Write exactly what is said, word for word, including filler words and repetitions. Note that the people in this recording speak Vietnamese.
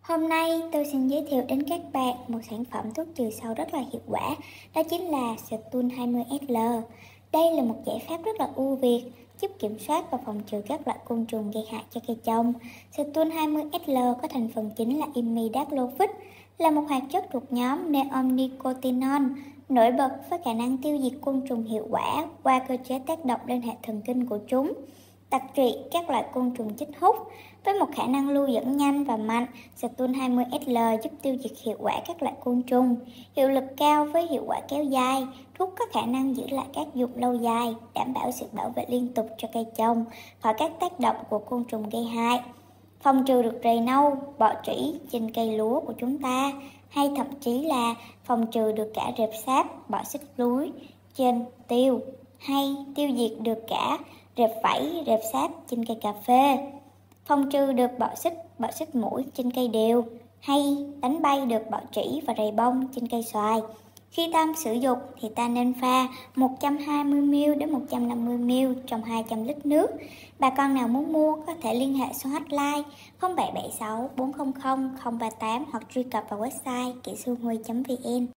Hôm nay tôi xin giới thiệu đến các bạn một sản phẩm thuốc trừ sâu rất là hiệu quả, đó chính là Stunn hai mươi S L. Đây là một giải pháp rất là ưu việt, giúp kiểm soát và phòng trừ các loại côn trùng gây hại cho cây trồng. Stunn hai mươi S L có thành phần chính là imidacloprid, là một hoạt chất thuộc nhóm neonicotinoid, nổi bật với khả năng tiêu diệt côn trùng hiệu quả qua cơ chế tác động lên hệ thần kinh của chúng, đặc trị các loại côn trùng chích hút. Với một khả năng lưu dẫn nhanh và mạnh, Stunn hai mươi S L giúp tiêu diệt hiệu quả các loại côn trùng, hiệu lực cao với hiệu quả kéo dài. Thuốc có khả năng giữ lại tác dụng lâu dài, đảm bảo sự bảo vệ liên tục cho cây trồng khỏi các tác động của côn trùng gây hại, phòng trừ được rầy nâu, bọ trĩ trên cây lúa của chúng ta, hay thậm chí là phòng trừ được cả rệp sáp, bọ xít lúi trên tiêu, hay tiêu diệt được cả rệp vảy, rệp sáp trên cây cà phê, phòng trừ được bọ xít, bọ xít mũi trên cây điều, hay đánh bay được bọ trĩ và rầy bông trên cây xoài. Khi ta sử dụng thì ta nên pha một trăm hai mươi mi li lít đến một trăm năm mươi mi li lít trong hai trăm lít nước. Bà con nào muốn mua có thể liên hệ số hotline không bảy bảy sáu bốn không không không ba tám hoặc truy cập vào website kỹ sư huy chấm vn.